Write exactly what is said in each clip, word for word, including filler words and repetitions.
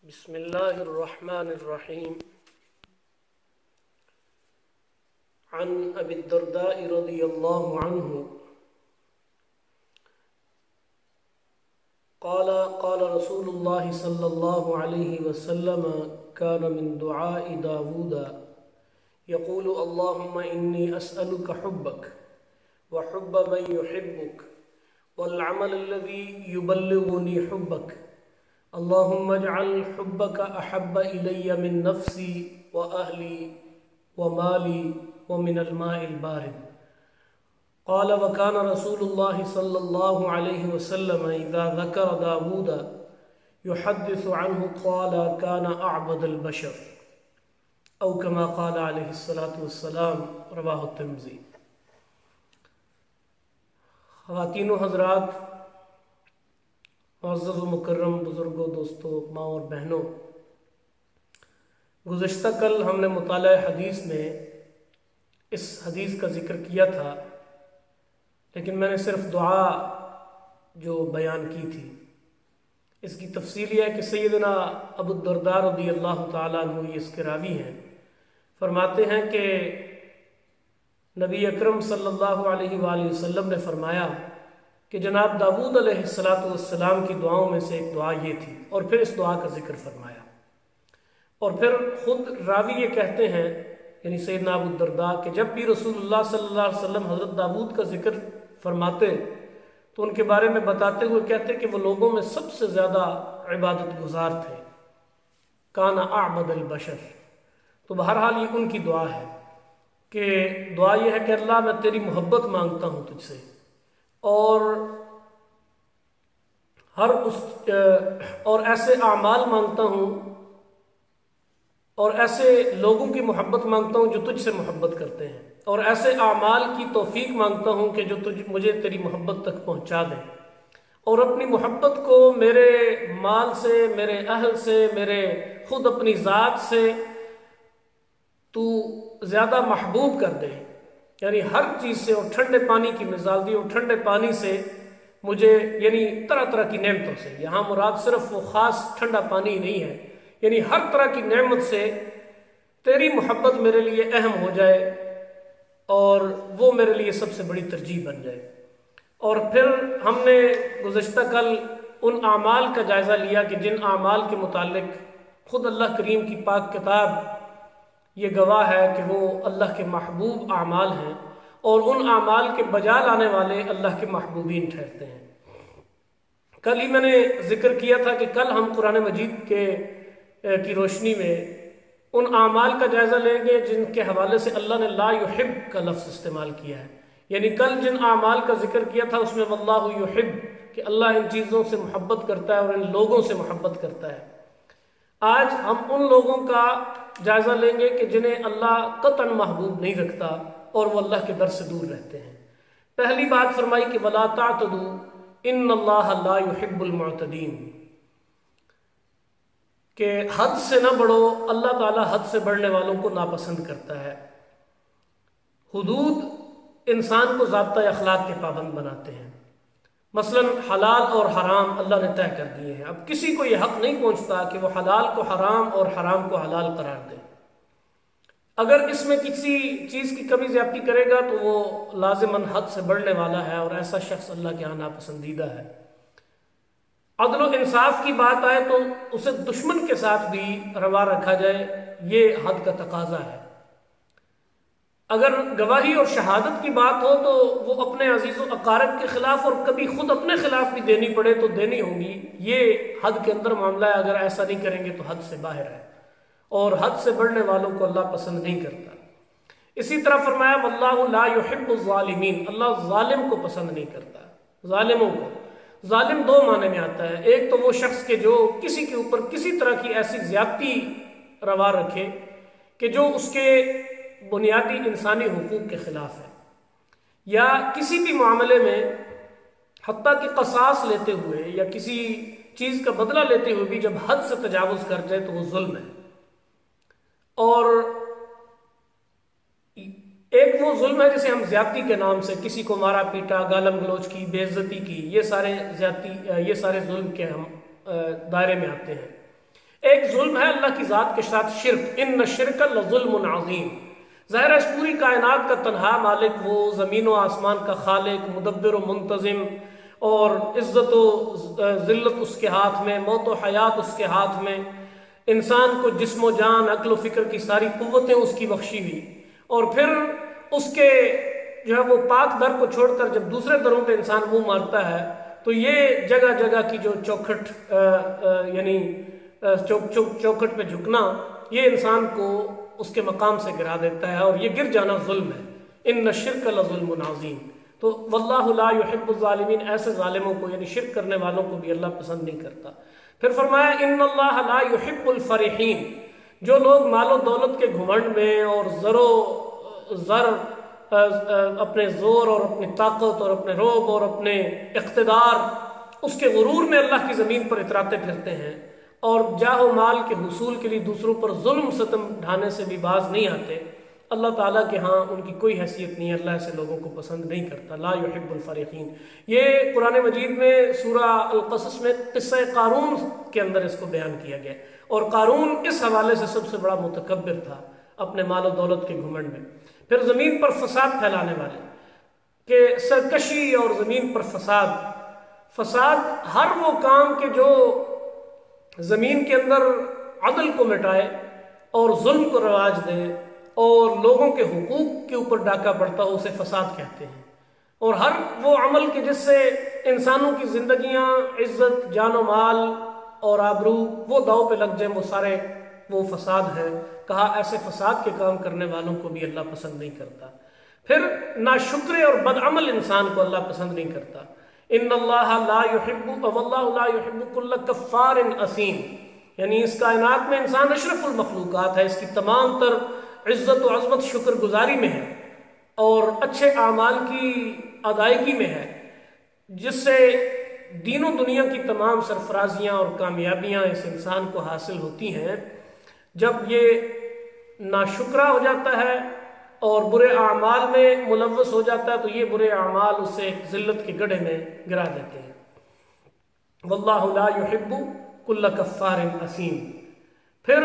بسم الله الرحمن الرحيم. عن أبي الدرداء رضي الله عنه قال قال رسول الله صلى الله عليه وسلم كان من دعاء داود يقول اللهم إني أسألك حبك وحب من يحبك والعمل الذي يبلغني حبك اللهم اجعل حبك أحب إلي من نفسي وأهلي ومالي ومن الماء البارد. قال وكان رسول الله صلى الله عليه وسلم إذا ذكر داود يحدث عنه قال كان أعبد البشر أو كما قال عليه الصلاة والسلام. رواه الترمذی. خواتین و حضرات، معزز و مکرم بزرگوں، دوستوں، ماں اور بہنوں، گزشتہ کل ہم نے مطالعہ حدیث میں اس حدیث کا ذکر کیا تھا، لیکن میں نے صرف دعا جو بیان کی تھی. اس کی تفصیل یہ ہے کہ سیدنا ابو الدرداء رضی اللہ تعالیٰ عنہ یہ اس کے راوی ہیں، فرماتے ہیں کہ نبی اکرم صلی اللہ علیہ وآلہ وسلم نے فرمایا کہ جناب داود علیہ الصلاۃ والسلام کی دعاؤں میں سے ایک دعا یہ تھی، اور پھر اس دعا کا ذکر فرمایا. اور پھر خود راوی یہ کہتے ہیں، یعنی سیدنا ابو الدرداء، کہ جب بھی رسول اللہ صلی اللہ علیہ وسلم حضرت داود کا ذکر فرماتے تو ان کے بارے میں بتاتے ہوئے کہتے کہ وہ لوگوں میں سب سے زیادہ عبادت گزار تھے. کانا اعبد البشر. تو بہرحال یہ ان کی دعا ہے کہ دعا یہ ہے کہ اللہ میں تیری محبت مانگتا ہوں تجھ سے، اور ہر اس اور ایسے اعمال مانگتا ہوں اور ایسے لوگوں کی محبت مانگتا ہوں جو تجھ سے محبت کرتے ہیں، اور ایسے اعمال کی توفیق مانگتا ہوں کہ جو تجھ مجھے تیری محبت تک پہنچا دیں، اور اپنی محبت کو میرے مال سے، میرے اہل سے، میرے خود اپنی ذات سے تو زیادہ محبوب کر دے. یعنی ہر چیز سے، اور ٹھنڈے پانی کی مثال دی، اور ٹھنڈے پانی سے مجھے، یعنی طرح طرح کی نعمتوں سے، یہاں مراد صرف وہ خاص ٹھنڈا پانی ہی نہیں ہے، یعنی ہر طرح کی نعمت سے تیری محبت میرے لیے اہم ہو جائے اور وہ میرے لیے سب سے بڑی ترجیح بن جائے. اور پھر ہم نے گزشتہ کل ان اعمال کا جائزہ لیا کہ جن اعمال کے متعلق خود اللہ کریم کی پاک کتاب یہ گواہ ہے کہ وہ اللہ کے محبوب اعمال ہیں، اور ان اعمال کے بجا لانے والے اللہ کے محبوبین ٹھہرتے ہیں. کل ہی میں نے ذکر کیا تھا کہ کل ہم قرآن مجید کے کی روشنی میں ان اعمال کا جائزہ لیں گے جن کے حوالے سے اللہ نے لا یحب کا لفظ استعمال کیا ہے. یعنی کل جن اعمال کا ذکر کیا تھا اس میں واللہ یحب، کہ اللہ ان چیزوں سے محبت کرتا ہے اور ان لوگوں سے محبت کرتا ہے. آج ہم ان لوگوں کا جائزہ لیں گے کہ جنہیں اللہ قطعاً محبوب نہیں رکھتا اور وہ اللہ کے در سے دور رہتے ہیں. پہلی بات فرمائی کہ وَلَا تَعْتَدُوا إِنَّ اللَّهَ لَا يُحِبُّ الْمُعْتَدِينَ، کہ حد سے نہ بڑھو، اللہ تعالیٰ حد سے بڑھنے والوں کو ناپسند کرتا ہے. حدود انسان کو ضابطۂ اخلاق کے پابند بناتے ہیں. مثلا حلال اور حرام اللہ نے طے کر دیے ہیں. اب کسی کو یہ حق نہیں پہنچتا کہ وہ حلال کو حرام اور حرام کو حلال قرار دے. اگر اس میں کسی چیز کی کمی زیادتی کرے گا تو وہ لازماً حد سے بڑھنے والا ہے، اور ایسا شخص اللہ کے ہاں ناپسندیدہ ہے. عدل و انصاف کی بات آئے تو اسے دشمن کے ساتھ بھی روا رکھا جائے، یہ حد کا تقاضا ہے. اگر گواہی اور شہادت کی بات ہو تو وہ اپنے عزیز و اقارب کے خلاف اور کبھی خود اپنے خلاف بھی دینی پڑے تو دینی ہوگی. یہ حد کے اندر معاملہ ہے. اگر ایسا نہیں کریں گے تو حد سے باہر ہے، اور حد سے بڑھنے والوں کو اللہ پسند نہیں کرتا. اسی طرح فرمایا واللہ لا یحب الظالمین، اللہ ظالم کو پسند نہیں کرتا. ظالموں کو، ظالم دو معنی میں آتا ہے. ایک تو وہ شخص کے جو کسی کے اوپر کسی طرح کی ایسی زیادتی روا رکھے کہ جو اس کے بنیادی انسانی حقوق کے خلاف ہے، یا کسی بھی معاملے میں حتیٰ کہ قصاص لیتے ہوئے یا کسی چیز کا بدلہ لیتے ہوئے بھی جب حد سے تجاوز کر جائے تو وہ ظلم ہے. اور ایک وہ ظلم ہے جسے ہم زیادتی کے نام سے کسی کو مارا پیٹا، گالم گلوچ کی، بے عزتی کی، یہ سارے زیادتی یہ سارے ظلم کے ہم دائرے میں آتے ہیں. ایک ظلم ہے اللہ کی ذات کے ساتھ شرک، ان الشرک لظلم عظیم۔ ظاہر ہے اس پوری کائنات کا تنہا مالک وہ، زمین و آسمان کا خالق، مدبر و منتظم، اور عزت و ذلت اس کے ہاتھ میں، موت و حیات اس کے ہاتھ میں، انسان کو جسم و جان، عقل و فکر کی ساری قوتیں اس کی بخشی ہوئی، اور پھر اس کے جو ہے وہ پاک در کو چھوڑ کر جب دوسرے دروں پہ انسان منہ مارتا ہے تو یہ جگہ جگہ کی جو چوکھٹ یعنی چوک چوک چوکھٹ پہ جھکنا، یہ انسان کو اس کے مقام سے گرا دیتا ہے، اور یہ گر جانا ظلم ہے۔ ان الشرک لظلم عظیم۔ تو واللہ لا يحب الظالمین، ایسے ظالموں کو یعنی شرک کرنے والوں کو بھی اللہ پسند نہیں کرتا۔ پھر فرمایا ان اللہ لا يحب الفرحین، جو لوگ مال و دولت کے گھمنڈ میں اور زر و زر اپنے زور اور اپنی طاقت اور اپنے روب اور اپنے اقتدار، اس کے غرور میں اللہ کی زمین پر اتراتے پھرتے ہیں، اور جاہ و مال کے حصول کے لیے دوسروں پر ظلم ستم ڈھانے سے بھی باز نہیں آتے، اللہ تعالیٰ کے ہاں ان کی کوئی حیثیت نہیں ہے، اللہ ایسے لوگوں کو پسند نہیں کرتا۔ لا يحب الفریقین، یہ قرآن مجید میں سورہ القصص میں قصہ قارون کے اندر اس کو بیان کیا گیا، اور قارون اس حوالے سے سب سے بڑا متکبر تھا اپنے مال و دولت کے گھمنڈ میں۔ پھر زمین پر فساد پھیلانے والے، کہ سرکشی اور زمین پر فساد فساد ہر وہ کام کے جو زمین کے اندر عدل کو مٹائے اور ظلم کو رواج دے اور لوگوں کے حقوق کے اوپر ڈاکہ پڑتا ہو، اسے فساد کہتے ہیں۔ اور ہر وہ عمل کے جس سے انسانوں کی زندگیاں، عزت، جان و مال اور آبرو وہ داؤ پہ لگ جائیں، وہ سارے وہ فساد ہیں۔ کہا ایسے فساد کے کام کرنے والوں کو بھی اللہ پسند نہیں کرتا۔ پھر ناشکر اور بدعمل انسان کو اللہ پسند نہیں کرتا۔ ان اللہ لا يحب واللہ لا يحب كل کفار اثیم، یعنی اس کائنات میں انسان اشرف المخلوقات ہے، اس کی تمام تر عزت و عظمت شکر گزاری میں ہے اور اچھے اعمال کی ادائیگی میں ہے، جس سے دین و دنیا کی تمام سرفرازیاں اور کامیابیاں اس انسان کو حاصل ہوتی ہیں۔ جب یہ ناشکرہ ہو جاتا ہے اور برے اعمال میں ملوث ہو جاتا ہے تو یہ برے اعمال اسے ایک ذلت کے گڑھے میں گرا دیتے ہیں۔ واللہ لا يحب كل کفار اثیم۔ پھر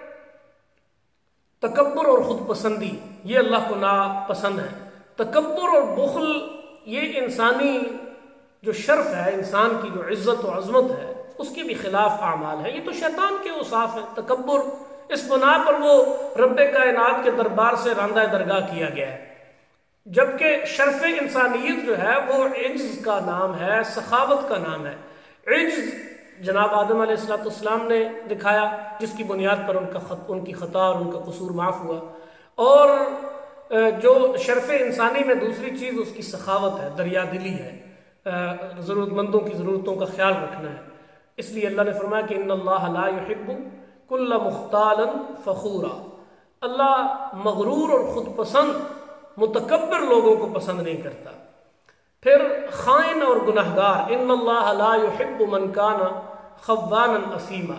تکبر اور خود پسندی، یہ اللہ کو ناپسند ہے۔ تکبر اور بخل یہ انسانی جو شرف ہے، انسان کی جو عزت و عظمت ہے، اس کے بھی خلاف اعمال ہے۔ یہ تو شیطان کے اوصاف ہے۔ تکبر اس بنا پر وہ رب کائنات کے دربار سے راندہ درگاہ کیا گیا ہے، جبکہ شرف انسانیت جو ہے وہ عجز کا نام ہے، سخاوت کا نام ہے۔ عجز جناب آدم علیہ الصلوۃ والسلام نے دکھایا، جس کی بنیاد پر ان کا خط ان کی خطا اور ان کا قصور معاف ہوا، اور جو شرف انسانی میں دوسری چیز اس کی سخاوت ہے، دریا دلی ہے، ضرورت مندوں کی ضرورتوں کا خیال رکھنا ہے۔ اس لیے اللہ نے فرمایا کہ ان اللہ لا يحب كل مختال فخورا، اللہ مغرور اور خود پسند متکبر لوگوں کو پسند نہیں کرتا۔ پھر خائن اور گناہگار، ان اللہ لا يحب من کان خوانا اثیما،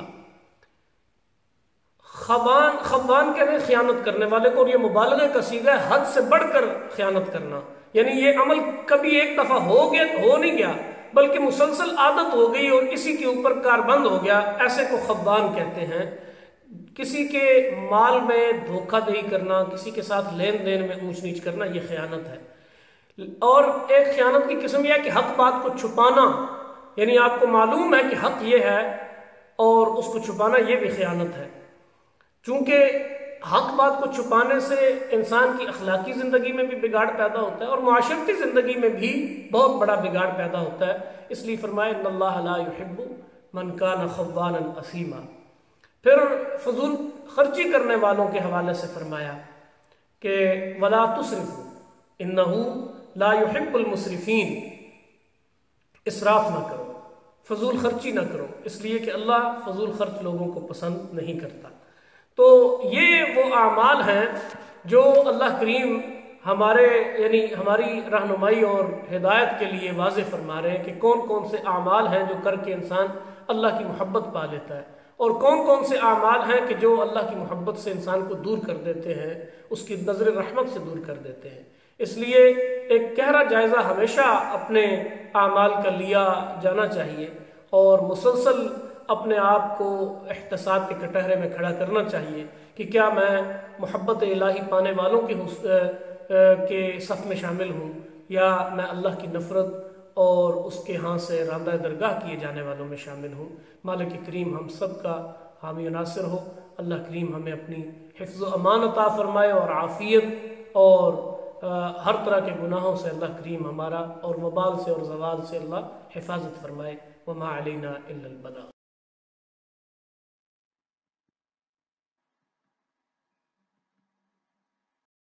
خوان خوان کہتے ہیں خیانت کرنے والے کو، اور یہ مبالغہ کا صیغہ ہے، حد سے بڑھ کر خیانت کرنا، یعنی یہ عمل کبھی ایک دفعہ ہو گیا ہو نہیں گیا بلکہ مسلسل عادت ہو گئی اور اسی کے اوپر کاربند ہو گیا، ایسے کو خوان کہتے ہیں۔ کسی کے مال میں دھوکہ دہی کرنا، کسی کے ساتھ لین دین میں اونچ نیچ کرنا، یہ خیانت ہے۔ اور ایک خیانت کی قسم یہ ہے کہ حق بات کو چھپانا، یعنی آپ کو معلوم ہے کہ حق یہ ہے اور اس کو چھپانا، یہ بھی خیانت ہے۔ چونکہ حق بات کو چھپانے سے انسان کی اخلاقی زندگی میں بھی بگاڑ پیدا ہوتا ہے اور معاشرتی زندگی میں بھی بہت بڑا بگاڑ پیدا ہوتا ہے۔ اس لیے فرمایا ان اللہ لا يحب من کان خوانا اثیما۔ پھر فضول خرچی کرنے والوں کے حوالے سے فرمایا کہ ولا تسرفوا انہ لا يحب المسرفین، اسراف نہ کرو، فضول خرچی نہ کرو، اس لیے کہ اللہ فضول خرچ لوگوں کو پسند نہیں کرتا۔ تو یہ وہ اعمال ہیں جو اللہ کریم ہمارے یعنی ہماری رہنمائی اور ہدایت کے لیے واضح فرما رہے ہیں کہ کون کون سے اعمال ہیں جو کر کے انسان اللہ کی محبت پا لیتا ہے، اور کون کون سے اعمال ہیں کہ جو اللہ کی محبت سے انسان کو دور کر دیتے ہیں، اس کی نظر رحمت سے دور کر دیتے ہیں۔ اس لیے ایک گہرا جائزہ ہمیشہ اپنے اعمال کا لیا جانا چاہیے، اور مسلسل اپنے آپ کو احتساب کے کٹہرے میں کھڑا کرنا چاہیے کہ کیا میں محبت الہی پانے والوں کے کے صف میں شامل ہوں یا میں اللہ کی نفرت اور اس کے ہاں سے راندہ درگاہ کیے جانے والوں میں شامل ہوں۔ مالک کریم ہم سب کا حامی و ناصر ہو۔ اللہ کریم ہمیں اپنی حفظ و امان عطا فرمائے اور عافیت اور ہر طرح کے گناہوں سے اللہ کریم ہمارا اور وبال سے اور زوال سے اللہ حفاظت فرمائے۔ وما علینا الا البلاغ۔